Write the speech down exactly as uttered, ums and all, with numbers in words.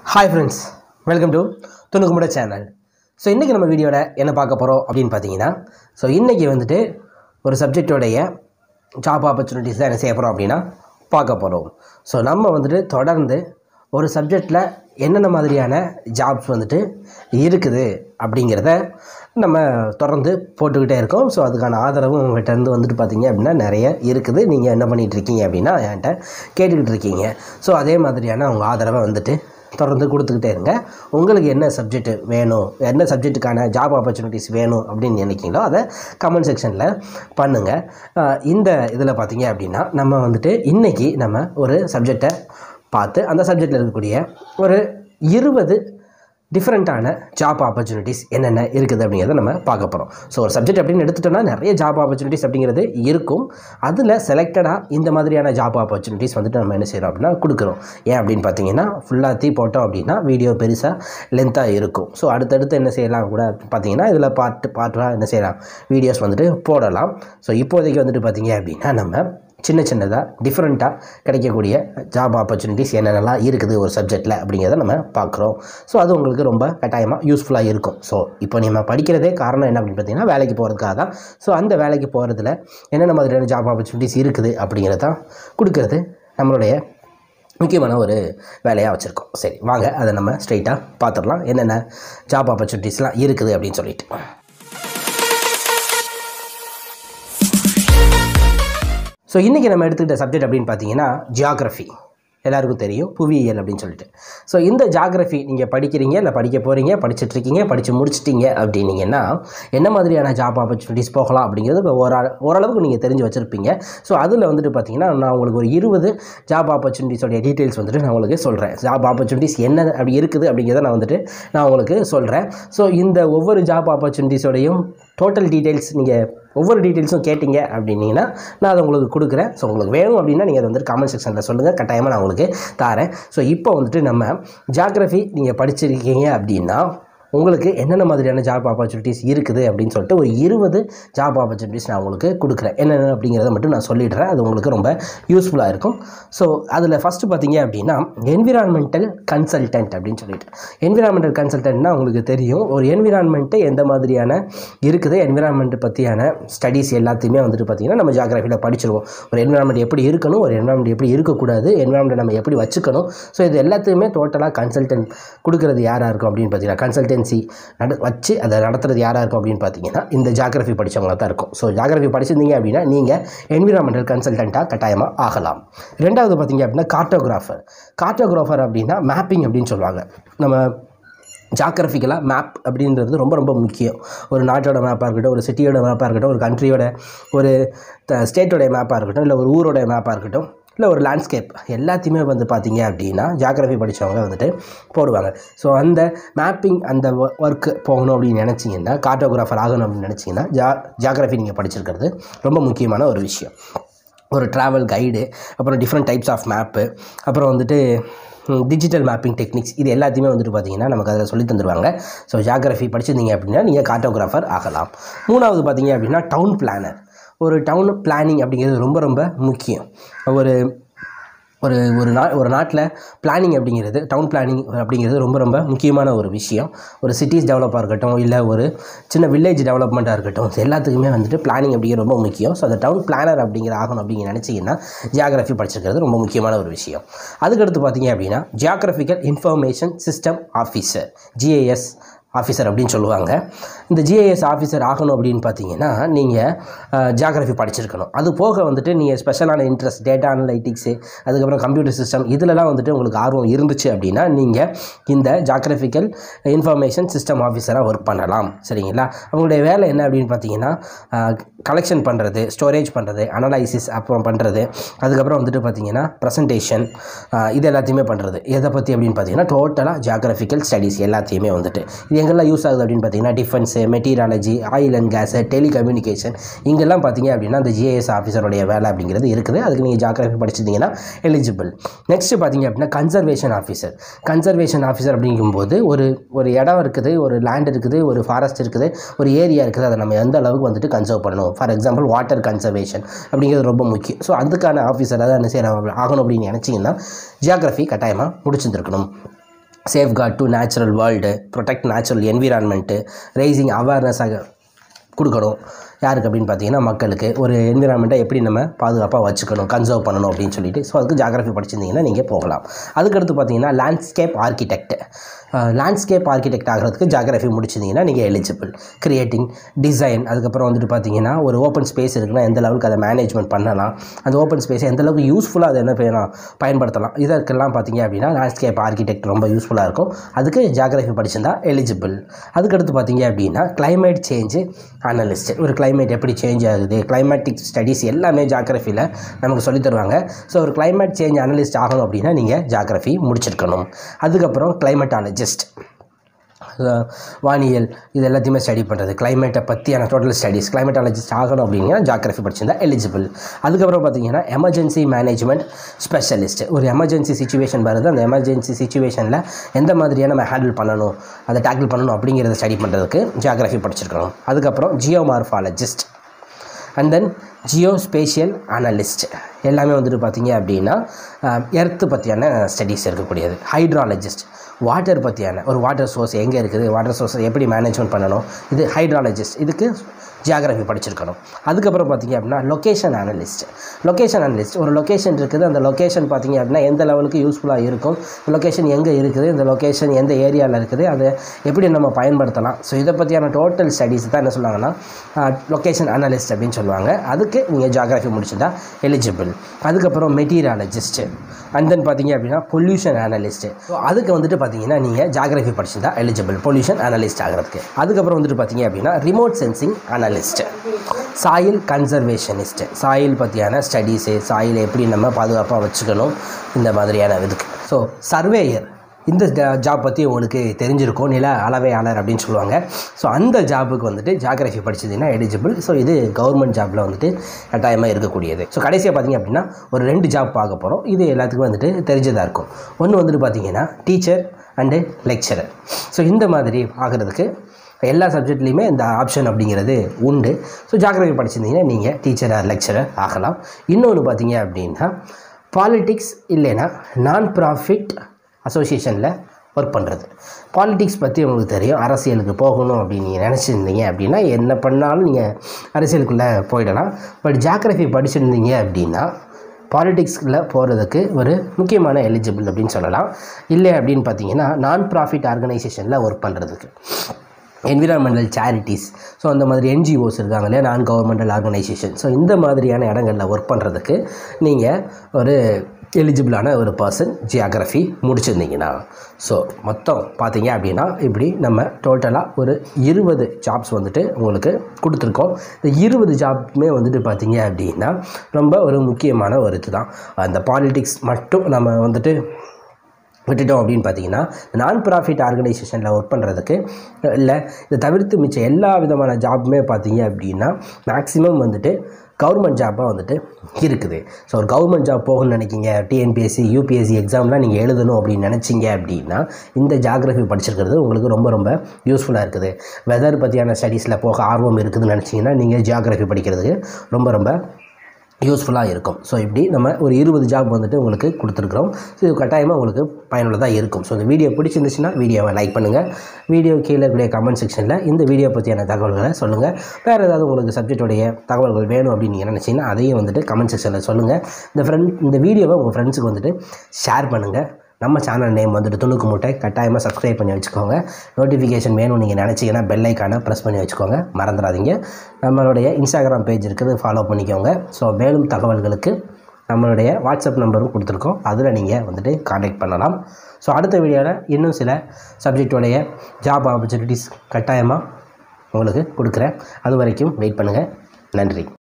Hi friends, welcome to Tunukumada channel. So இன்னைக்கு நம்ம வீடியோல என்ன பார்க்க போறோம் அப்படினு பாத்தீங்கன்னா சோ இன்னைக்கு வந்துட்டு ஒரு சப்ஜெக்ட் உடைய ஜாப் ஆப்பர்சூனிட்டிஸ் தான் என்ன செய்ய போறோம் அப்படினா பார்க்க போறோம். சோ நம்ம வந்துட்டு தொடர்ந்து ஒரு சப்ஜெக்ட்ல என்னென்ன மாதிரியான ஜாப்ஸ் வந்துட்டு இருக்குது அப்படிங்கறத நம்ம தொடர்ந்து போட்டுக்கிட்டே இருக்கோம். சோ அதுக்கான ஆதரவு உங்ககிட்ட இருந்து வந்துட்டு பாத்தீங்க அப்படினா நிறைய இருக்குது. நீங்க என்ன பண்ணிட்டு இருக்கீங்க அப்படினா என்கிட்ட கேட்டுக்கிட்டு இருக்கீங்க. சோ அதே மாதிரியான உங்க ஆதரவை வந்துட்டு தொடர்ந்து கொடுத்துக்கிட்டே இருங்க. உங்களுக்கு என்ன சப்ஜெக்ட் வேணும், என்ன சப்ஜெக்ட்டுக்கான ஜாப் ஆப்பர்ச்சுனிட்டிஸ் வேணும் அப்படின்னு நினைக்கிறீங்களோ அதை கமெண்ட் செக்ஷனில் பண்ணுங்கள். இந்த இதில் பார்த்தீங்க அப்படின்னா நம்ம வந்துட்டு இன்றைக்கி நம்ம ஒரு சப்ஜெக்டை பார்த்து அந்த சப்ஜெக்டில் இருக்கக்கூடிய ஒரு இருபது டிஃப்ரெண்ட்டான ஜாப் ஆப்பர்ச்சுனிட்டிஸ் என்னென்ன இருக்குது அப்படிங்கிறத நம்ம பார்க்க போகிறோம். ஸோ ஒரு சப்ஜெக்ட் அப்படின்னு எடுத்துட்டோம்னா நிறைய ஜாப் ஆப்பர்ச்சுனிட்டிஸ் அப்படிங்கிறது இருக்கும். அதில் செலக்டடாக இந்த மாதிரியான ஜாப் ஆப்பர்ச்சுனிட்டிஸ் வந்துட்டு நம்ம என்ன செய்கிறோம் அப்படின்னா கொடுக்குறோம். ஏன் அப்படின்னு பார்த்தீங்கன்னா ஃபுல்லாக தீ போட்டோம் அப்படின்னா வீடியோ பெருசாக லென்த்தாக இருக்கும். ஸோ அடுத்தடுத்து என்ன செய்யலாம் கூட பார்த்தீங்கன்னா இதில் பார்ட்டு பார்ட்டாக என்ன செய்யலாம் வீடியோஸ் வந்துட்டு போடலாம். ஸோ இப்போதைக்கு வந்துட்டு பார்த்தீங்க அப்படின்னா நம்ம சின்ன சின்னதாக டிஃப்ரெண்ட்டாக கிடைக்கக்கூடிய ஜாப் ஆப்பர்ச்சுனிட்டிஸ் என்னென்னலாம் இருக்குது ஒரு சப்ஜெக்டில் அப்படிங்கிறத நம்ம பார்க்குறோம். ஸோ அது உங்களுக்கு ரொம்ப கட்டாயமாக யூஸ்ஃபுல்லாக இருக்கும். ஸோ இப்போ நம்ம படிக்கிறதே காரணம் என்ன அப்படின்னு பார்த்தீங்கன்னா வேலைக்கு போகிறதுக்காக தான். ஸோ அந்த வேலைக்கு போகிறதுல என்னென்ன மாதிரியான ஜாப் ஆப்பர்ச்சுனிட்டிஸ் இருக்குது அப்படிங்கிறத தான் கொடுக்கறது நம்மளுடைய முக்கியமான ஒரு வேலையாக வச்சுருக்கோம். சரி வாங்க அதை நம்ம ஸ்ட்ரைட்டாக பார்த்துடலாம் என்னென்ன ஜாப் ஆப்பர்ச்சுனிட்டிஸ்லாம் இருக்குது அப்படின்னு சொல்லிட்டு. ஸோ இன்றைக்கி நம்ம எடுத்துக்கிட்ட சப்ஜெக்ட் அப்படின்னு பார்த்தீங்கன்னா ஜியாகிரஃபி. எல்லாருக்கும் தெரியும் புவியியல் அப்படின்னு சொல்லிட்டு. ஸோ இந்த ஜியாகிரஃபி நீங்கள் படிக்கிறீங்க இல்லை படிக்க போகிறீங்க, படிச்சுட்ருக்கீங்க, படித்து முடிச்சிட்டிங்க அப்படின்னீங்கன்னா என்ன மாதிரியான ஜாப் ஆப்பர்ச்சுனிட்டிஸ் போகலாம் அப்படிங்கிறது இப்போ ஓரா ஓரளவுக்கு நீங்கள் தெரிஞ்சு வச்சுருப்பீங்க. ஸோ அதில் வந்துட்டு பார்த்தீங்கன்னா நான் உங்களுக்கு ஒரு இருபது ஜாப் ஆப்பர்ச்சுனிட்டிஸோடைய டீட்டெயில்ஸ் வந்துட்டு நான் உங்களுக்கு சொல்கிறேன். ஜாப் ஆப்பர்ச்சுனிட்டிஸ் என்ன அப்படி இருக்குது அப்படிங்கிறத நான் வந்துட்டு நான் உங்களுக்கு சொல்கிறேன். ஸோ இந்த ஒவ்வொரு ஜாப் ஆப்பர்ச்சுனிட்டிஸோடையும் டோட்டல் டீட்டெயில்ஸ் நீங்கள் ஒவ்வொரு டீட்டெயில்ஸும் கேட்டிங்க அப்படின்னீங்கன்னா நான் அதை உங்களுக்கு கொடுக்குறேன். ஸோ உங்களுக்கு வேணும் அப்படின்னா நீங்கள் அதை வந்துட்டு கமெண்ட் செக்ஷனில் சொல்லுங்கள், கட்டாயமாக நான் உங்களுக்கு தரேன். ஸோ இப்போ வந்துட்டு நம்ம ஜியாகிரஃபி நீங்கள் படிச்சிருக்கீங்க அப்படின்னா உங்களுக்கு என்னென்ன மாதிரியான ஜாப் ஆப்பர்ச்சுனிட்டிஸ் இருக்குது அப்படின்னு சொல்லிட்டு ஒரு இருபது ஜாப் ஆப்பர்ச்சுனிட்டிஸ் நான் உங்களுக்கு கொடுக்குறேன். என்னென்ன அப்படிங்கிறத மட்டும் நான் சொல்லிடுறேன். அது உங்களுக்கு ரொம்ப யூஸ்ஃபுல்லாக இருக்கும். ஸோ அதில் ஃபஸ்ட்டு பார்த்தீங்க அப்படின்னா என்விரான்மெண்டல் கன்சல்டன்ட் அப்படின்னு சொல்லிட்டு. என்விரான்மெண்டல் கன்சல்டன்ட்னா உங்களுக்கு தெரியும் ஒரு என்விரான்மெண்ட்டு எந்த மாதிரியான இருக்குது, என்விரான்மெண்ட் பற்றியான ஸ்டடீஸ் எல்லாத்தையுமே வந்துட்டு பார்த்திங்கன்னா நம்ம ஜியாகிரஃபியில் படிச்சிருவோம். ஒரு என்விரான்மெண்ட் எப்படி இருக்கணும், ஒரு என்விரான்மெண்ட் எப்படி இருக்கக்கூடாது, என்விரான்மெண்ட் நம்ம எப்படி வச்சுக்கணும். ஸோ இது எல்லாத்தையுமே டோட்டலாக கன்சல்டன்ட் கொடுக்குறது யாராக இருக்கும் அப்படின்னு பார்த்தீங்கன்னா கன்சல்டன்ட் நட வச்சு அதை நடத்துறது யாராக இருக்கும் அப்படின்னு பார்த்தீங்கன்னா இந்த ஜியாகிரஃபி படித்தவங்களாக தான் இருக்கும். ஸோ ஜியாகிரஃபி படிச்சிருந்தீங்க அப்படின்னா நீங்கள் என்விரான்மெண்டல் கன்சல்டண்ட்டாக கட்டாயமாக ஆகலாம். ரெண்டாவது பார்த்தீங்க அப்படின்னா கார்ட்டோகிராஃபர். கார்ட்டோகிராஃபர் அப்படின்னா மேப்பிங் அப்படின்னு சொல்லுவாங்க. நம்ம ஜியாகிரஃபிக்கலாக மேப் அப்படின்றது ரொம்ப ரொம்ப முக்கியம். ஒரு நாட்டோட மேப்பாக இருக்கட்டும், ஒரு சிட்டியோட மேப்பாக இருக்கட்டும், ஒரு கண்ட்ரியோட ஒரு ஸ்டேட்டோடைய மேப்பாக இருக்கட்டும், இல்லை ஒரு ஊரோட மேப்பாக இருக்கட்டும், இல்லை ஒரு லேண்ட்ஸ்கேப் எல்லாத்தையுமே வந்து பார்த்தீங்க அப்படின்னா ஜியாகிரஃபி படித்தவங்க வந்துட்டு போடுவாங்க. ஸோ அந்த மேப்பிங் அந்த ஒர்க்கு போகணும் அப்படின்னு நினச்சிங்கன்னா, கார்ட்டோகிராஃபர் ஆகணும் அப்படின்னு நினச்சிங்கன்னா ஜா ஜியாகிரஃபி நீங்கள் படிச்சிருக்கிறது ரொம்ப முக்கியமான ஒரு விஷயம். ஒரு ட்ராவல் கைடு, அப்புறம் டிஃப்ரெண்ட் டைப்ஸ் ஆஃப் மேப்பு, அப்புறம் வந்துட்டு டிஜிட்டல் மேப்பிங் டெக்னிக்ஸ், இது எல்லாத்தையுமே வந்துட்டு பார்த்தீங்கன்னா நமக்கு அதில் சொல்லி தந்துடுவாங்க. ஸோ ஜியாகிரஃபி படிச்சிருந்தீங்க அப்படின்னா நீங்கள் கார்ட்டோகிராஃபர் ஆகலாம். மூணாவது பார்த்தீங்க அப்படின்னா டவுன் பிளானர். ஒரு டவுன் பிளானிங் அப்படிங்கிறது ரொம்ப ரொம்ப முக்கியம். ஒரு ஒரு ஒரு நா ஒரு நாட்டில் பிளானிங் அப்படிங்கிறது டவுன் பிளானிங் அப்படிங்கிறது ரொம்ப ரொம்ப முக்கியமான ஒரு விஷயம். ஒரு சிட்டிஸ் டெவலப்பாக இருக்கட்டும், இல்லை ஒரு சின்ன வில்லேஜ் டெவலப்மெண்ட்டாக இருக்கட்டும், எல்லாத்துக்குமே வந்துட்டு பிளானிங் அப்படிங்கிறது ரொம்ப முக்கியம். ஸோ அந்த டவுன் பிளானர் அப்படிங்கிற ஆகணும் அப்படிங்க நினச்சிங்கன்னா ஜியாகிரஃபி படிச்சிருக்கிறது ரொம்ப முக்கியமான ஒரு விஷயம். அதுக்கடுத்து பார்த்தீங்க அப்படின்னா geographical information system officer, GIS officer அப்படின்னு சொல்லுவாங்க. இந்த ஜிஐஎஸ் ஆஃபீஸர் ஆகணும் அப்படின்னு பார்த்தீங்கன்னா நீங்கள் ஜியாகிரஃபி படிச்சிருக்கணும். அது போக வந்துட்டு நீங்கள் ஸ்பெஷலான இன்ட்ரெஸ்ட் டேட்டா அனலைட்டிக்ஸு, அதுக்கப்புறம் கம்ப்யூட்டர் சிஸ்டம், இதிலலாம் வந்துட்டு உங்களுக்கு ஆர்வம் இருந்துச்சு அப்படின்னா நீங்கள் இந்த ஜியாகிரஃபிக்கல் இன்ஃபர்மேஷன் சிஸ்டம் ஆஃபீஸராக ஒர்க் பண்ணலாம். சரிங்களா? அவங்களுடைய வேலை என்ன அப்படின்னு பார்த்தீங்கன்னா கலெக்ஷன் பண்ணுறது, ஸ்டோரேஜ் பண்ணுறது, அனலைசிஸ் அப்புறம் பண்ணுறது, அதுக்கப்புறம் வந்துட்டு பார்த்தீங்கன்னா ப்ரெசன்டேஷன், இது எல்லாத்தையுமே பண்ணுறது. எதை பற்றி அப்படின்னு பார்த்தீங்கன்னா டோட்டலாக ஜியாகிரஃபிக்கல் ஸ்டடீஸ் எல்லாத்தையுமே வந்துட்டு இது எங்கெல்லாம் யூஸ் ஆகுது அப்படின்னு பார்த்தீங்கன்னா defence, meteorology, oil and gas, telecommunication, இங்கெல்லாம் பார்த்தீங்க அப்படின்னா அந்த ஜிஐஎஸ் ஆஃபீஸருடைய வேலை அப்படிங்கிறது இருக்குது. அதுக்கு நீங்கள் ஜியாகிரஃபி படிச்சிருந்தீங்கன்னா எலிஜிபிள். நெக்ஸ்ட்டு பார்த்தீங்க அப்படின்னா கன்சர்வேஷன் ஆஃபீஸர். கன்சர்வேஷன் ஆஃபீஸர் அப்படிங்கும்போது ஒரு ஒரு இடம் இருக்குது, ஒரு லேண்ட் இருக்குது, ஒரு ஃபாரஸ்ட் இருக்குது, ஒரு ஏரியா இருக்குது, அதை நம்ம எந்த அளவுக்கு வந்துட்டு கன்சர்வ் பண்ணணும். ஃபார் எக்ஸாம்பிள் வாட்டர் கன்சர்வேஷன் அப்படிங்கிறது ரொம்ப முக்கியம். ஸோ அதுக்கான ஆஃபீஸராக தான் என்ன செய்யணும் ஆகணும் அப்படின்னு நினச்சிங்கன்னா ஜியாகிரஃபி கட்டாயமாக முடிச்சிருந்துருக்கணும். Safeguard to natural world, protect natural environment, raising அவேர்னஸாக கொடுக்கணும். யாருக்கு அப்படின்னு பார்த்தீங்கன்னா மக்களுக்கு ஒரு என்விரான்மெண்ட்டை எப்படி நம்ம பாதுகாப்பாக வச்சுக்கணும், கன்சர்வ் பண்ணணும் அப்படின்னு சொல்லிட்டு. ஸோ அதுக்கு ஜியாகிரஃபி படிச்சிருந்தீங்கன்னா நீங்கள் போகலாம். அதுக்கடுத்து பார்த்தீங்கன்னா லேண்ட்ஸ்கேப் ஆர்கிடெக்ட். லேண்ட்ஸ்கேப் ஆர்கிடெக்ட் ஆகிறதுக்கு ஜியாகிரஃபி முடிச்சிருந்தீங்கன்னா நீங்கள் எலிஜிபிள். கிரியேட்டிங், டிசைன், அதுக்கப்புறம் வந்துட்டு பார்த்தீங்கன்னா ஒரு ஓப்பன் ஸ்பேஸ் இருக்குன்னா எந்த லெவலுக்கு அதை மேனேஜ்மெண்ட் பண்ணலாம், அந்த ஓப்பன் ஸ்பேஸை எந்த அளவுக்கு யூஸ்ஃபுல்லாக அதை என்ன பண்ணலாம் பயன்படுத்தலாம், இதற்கெல்லாம் பார்த்தீங்க அப்படின்னா லேண்ட்ஸ்கேப் ஆர்கிடெக்ட் ரொம்ப யூஸ்ஃபுல்லாக இருக்கும். அதுக்கு ஜியாகிரஃபி படிச்சிருந்தா எலிஜிபிள். அதுக்கடுத்து பார்த்தீங்க அப்படின்னா கிளைமேட் சேஞ்சு அனலிஸ்ட். ஒரு கிளைமேட் எப்படி சேஞ்ச் ஆகுது, கிளைமேட்டிக் ஸ்டடீஸ் எல்லாமே ஜியாகிரஃபியில் நமக்கு சொல்லித் தருவாங்க. ஸோ ஒரு கிளைமேட் சேஞ்ச் அனலிஸ்ட் ஆகணும் அப்படின்னா நீங்கள் ஜியாகிரஃபி முடிச்சிருக்கணும். அதுக்கப்புறம் கிளைமேட்டாலஜிஸ்ட், வானியல், இது எல்லாத்தையுமே ஸ்டடி பண்ணுறது, கிளைமேட்டை பற்றியான டோட்டல் ஸ்டடீஸ், கிளைமேட்டாலஜிஸ்ட் ஆகணும் அப்படின்னா ஜியாகிரஃபி படிச்சிருந்தா எலிஜிபிள். அதுக்கப்புறம் பார்த்தீங்கன்னா எமர்ஜென்சி மேனேஜ்மெண்ட் ஸ்பெஷலிஸ்ட். ஒரு எமர்ஜென்சி சுச்சுவேஷன் வருது, அந்த எமர்ஜென்சி சுச்சுவேஷனில் எந்த மாதிரியாக நம்ம ஹேண்டில் பண்ணணும், அதை டேக்கிள் பண்ணணும் அப்படிங்கிறத ஸ்டடி பண்ணுறதுக்கு ஜியாகிரஃபி படிச்சிருக்கணும். அதுக்கப்புறம் geomorphologist and then geospatial analyst. எல்லாமே வந்துட்டு பார்த்தீங்க அப்படின்னா எர்த்து பற்றியான ஸ்டடீஸ் இருக்கக்கூடியது. ஹைட்ராலஜிஸ்ட், வாட்டர் பற்றியான ஒரு வாட்டர் சோர்ஸ் எங்கே இருக்குது, வாட்டர் சோர்ஸை எப்படி மேனேஜ்மெண்ட் பண்ணணும், இது ஹைட்ராலஜிஸ்ட். இதுக்கு ஜியாகிரஃபி படிச்சிருக்கணும். அதுக்கப்புறம் பார்த்தீங்க அப்படின்னா லொக்கேஷன் அனலிஸ்ட். லொக்கேஷன் அனலிஸ்ட், ஒரு லொக்கேஷன் இருக்குது, அந்த லொக்கேஷன் பார்த்தீங்க அப்படின்னா எந்த லெவலுக்கு யூஸ்ஃபுல்லாக இருக்கும், லொக்கேஷன் எங்கே இருக்குது, இந்த லொக்கேஷன் எந்த ஏரியாவில் இருக்குது, அதை எப்படி நம்ம பயன்படுத்தலாம். ஸோ இதை பற்றியான டோட்டல் ஸ்டடீஸ் தான் என்ன சொல்லுவாங்கன்னா லொக்கேஷன் அனலிஸ்ட் அப்படின்னு சொல்லுவாங்க. அதுக்கு நீங்கள் ஜியாகிரஃபி முடிச்சுட்டா எலிஜிபிள். அதுக்கப்புறம் மெட்டீரியாலஜிஸ்ட்டு அண்ட் தென் பார்த்தீங்க அப்படின்னா பொல்யூஷன் அனலிஸ்ட்டு. ஸோ அதுக்கு வந்துட்டு பார்த்தீங்கன்னா நீங்கள் ஜியாகிரஃபி படிச்சுட்டா எலிஜிபிள் பொல்யூஷன் அனலிஸ்ட் ஆகிறதுக்கு. அதுக்கப்புறம் வந்துட்டு பார்த்தீங்க அப்படின்னா remote sensing analyst, soil conservationist, soil பற்றியான ஸ்டடீஸு, சாயில் எப்படி நம்ம பாதுகாப்பாக வச்சுக்கணும், இந்த மாதிரியான இதுக்கு. ஸோ சர்வேயர், இந்த ஜாப் பற்றி உங்களுக்கு தெரிஞ்சிருக்கும், நில அளவையாளர் அப்படின்னு சொல்லுவாங்க. ஸோ அந்த ஜாபுக்கு வந்துட்டு ஜியாகிரஃபி படிச்சதுன்னா எலிஜிபிள். ஸோ இது கவர்மெண்ட் ஜாப்பில் வந்துட்டு கட்டாயமாக இருக்கக்கூடியது. ஸோ கடைசியாக பார்த்திங்க அப்படின்னா ஒரு ரெண்டு ஜாப் பார்க்க போகிறோம். இது எல்லாத்துக்கும் வந்துட்டு தெரிஞ்சதாக இருக்கும். ஒன்று வந்துட்டு பார்த்திங்கன்னா டீச்சர் அண்டு லெக்சரர். ஸோ இந்த மாதிரி ஆகிறதுக்கு எல்லா சப்ஜெக்ட்லேயுமே இந்த ஆப்ஷன் அப்படிங்கிறது உண்டு. ஸோ ஜியாகிரஃபி படிச்சிருந்தீங்கன்னா நீங்கள் டீச்சர் ஆர் லெக்சரர் ஆகலாம். இன்னொன்று பார்த்தீங்க அப்படின்னா பாலிட்டிக்ஸ் இல்லைன்னா நான் ப்ராஃபிட் அசோசியேஷனில் ஒர்க் பண்ணுறது. பாலிட்டிக்ஸ் பற்றி உங்களுக்கு தெரியும், அரசியலுக்கு போகணும் அப்படின்னு நீங்கள் நினச்சிருந்தீங்க அப்படின்னா என்ன பண்ணாலும் நீங்கள் அரசியலுக்குள்ளே போயிடலாம். பட் ஜியாகிரஃபி படிச்சிருந்தீங்க அப்படின்னா பாலிட்டிக்ஸில் போகிறதுக்கு ஒரு முக்கியமான எலிஜிபிள் அப்படின்னு சொல்லலாம். இல்லை அப்படின்னு பார்த்தீங்கன்னா நான் ப்ராஃபிட் ஆர்கனைசேஷனில் ஒர்க் பண்ணுறதுக்கு, என்விரான்மெண்டல் சேரிட்டிஸ், ஸோ அந்த மாதிரி என்ஜிஓஸ் இருக்காங்க இல்லையா, நான் கவர்மெண்டல் ஆர்கனைசேஷன். ஸோ இந்த மாதிரியான இடங்களில் ஒர்க் பண்ணுறதுக்கு நீங்கள் ஒரு எலிஜிபிளான ஒரு பர்சன் ஜியாகிரஃபி முடிச்சிருந்தீங்கன்னா. ஸோ மொத்தம் பார்த்தீங்க அப்படின்னா இப்படி நம்ம டோட்டலாக ஒரு இருபது ஜாப்ஸ் வந்துட்டு உங்களுக்கு கொடுத்துருக்கோம். இந்த இருபது ஜாப்புமே வந்துட்டு பார்த்தீங்க அப்படின்னா ரொம்ப ஒரு முக்கியமான ஒரு இது தான். அந்த பாலிட்டிக்ஸ் மட்டும் நம்ம வந்துட்டு விட்டுட்டோம் அப்படின்னு பார்த்தீங்கன்னா நான் ப்ராஃபிட் ஆர்கனைசேஷனில் ஒர்க் பண்ணுறதுக்கு இல்லை, இதை தவிர்த்து மிச்சம் எல்லா விதமான ஜாப்புமே பார்த்தீங்க அப்படின்னா மேக்ஸிமம் வந்துட்டு கவர்மெண்ட் ஜாப்பாக வந்துட்டு இருக்குது. ஸோ ஒரு கவர்மெண்ட் ஜாப் போகணும்னு நினைக்கிங்க, டிஎன்பிஎஸ்சி யூபிஎஸ்சி எக்ஸாம்லாம் நீங்கள் எழுதணும் அப்படின்னு நினச்சிங்க அப்படின்னா இந்த ஜியாகிரஃபி படிச்சிருக்கிறது உங்களுக்கு ரொம்ப ரொம்ப யூஸ்ஃபுல்லாக இருக்குது. வெதர் பற்றியான ஸ்டடீஸில் போக ஆர்வம் இருக்குதுன்னு நினச்சிங்கன்னா நீங்கள் ஜியாகிரஃபி படிக்கிறதுக்கு ரொம்ப ரொம்ப யூஸ்ஃபுல்லாக இருக்கும். ஸோ இப்படி நம்ம ஒரு இருபது ஜாப் வந்துட்டு உங்களுக்கு கொடுத்துருக்குறோம். ஸோ இது கட்டாயமாக உங்களுக்கு பயனுள்ளதாக இருக்கும். ஸோ இந்த வீடியோ பிடிச்சிருந்துச்சுன்னா வீடியோவை லைக் பண்ணுங்கள். வீடியோ கீழே இருக்கக்கூடிய கமெண்ட் செக்ஷனில் இந்த வீடியோ பற்றியான தகவல்களை சொல்லுங்கள். வேறு ஏதாவது உங்களுக்கு சப்ஜெக்டோடைய தகவல்கள் வேணும் அப்படின்னு நீங்கள் நினச்சிங்கன்னா அதையும் வந்துட்டு கமெண்ட் செக்ஷனில் சொல்லுங்கள். இந்த ஃப்ரெண்ட் இந்த வீடியோவை உங்கள் ஃப்ரெண்ட்ஸுக்கு வந்துட்டு ஷேர் பண்ணுங்கள். நம்ம சேனல் நேம் வந்துட்டு துணுக்கு மூட்டை, கட்டாயமாக சப்ஸ்கிரைப் பண்ணி வச்சுக்கோங்க. நோட்டிஃபிகேஷன் வேணும்னு நீங்கள் நினச்சிங்கன்னா பெல் ஐக்கானை ப்ரெஸ் பண்ணி வச்சுக்கோங்க, மறந்துடாதீங்க. நம்மளுடைய இன்ஸ்டாகிராம் பேஜ் இருக்குது, ஃபாலோ பண்ணிக்கோங்க. ஸோ மேலும் தகவல்களுக்கு நம்மளுடைய வாட்ஸ்அப் நம்பரும் கொடுத்துருக்கோம், அதில் நீங்கள் வந்துட்டு கான்டாக்ட் பண்ணலாம். ஸோ அடுத்த வீடியோவில் இன்னும் சில சப்ஜெக்டோடைய ஜாப் ஆப்பர்ச்சுனிட்டிஸ் கட்டாயமாக உங்களுக்கு கொடுக்குறேன். அது வரைக்கும் வெயிட் பண்ணுங்கள். நன்றி.